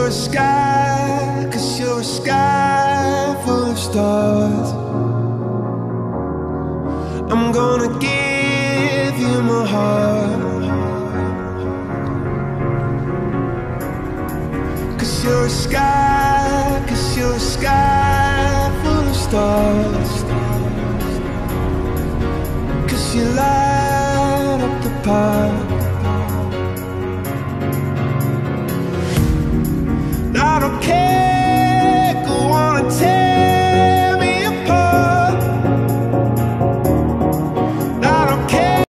you're a sky, 'cause you're a sky full of stars. I'm gonna give you my heart, 'cause you're a sky, 'cause you're a sky full of stars. 'Cause you light up the path.